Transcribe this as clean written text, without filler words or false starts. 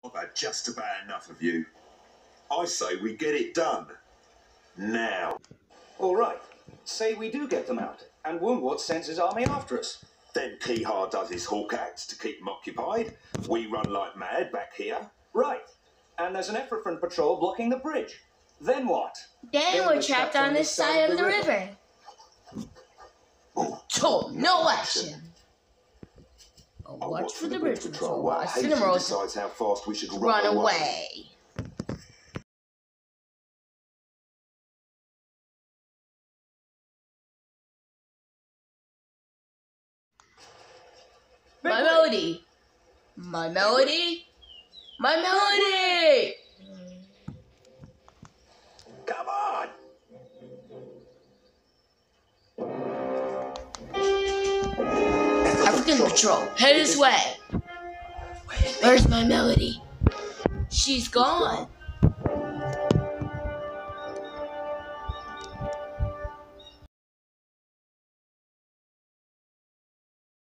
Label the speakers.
Speaker 1: I've had just about enough of you. I say we get it done. Now.
Speaker 2: All right. Say we do get them out, and Woundwort sends his army after us.
Speaker 1: Then Keehar does his hawk acts to keep them occupied. We run like mad back here.
Speaker 2: Right. And there's an Efrafin patrol blocking the bridge. Then what?
Speaker 3: Then we're trapped on this side of the river. Told no action. Watch for the bridge patrol while Cinnamoroll
Speaker 1: decides how fast we should
Speaker 3: run away. My melody. My melody. My melody.
Speaker 1: Come on.
Speaker 3: African patrol, head his way. Where's my melody? She's gone.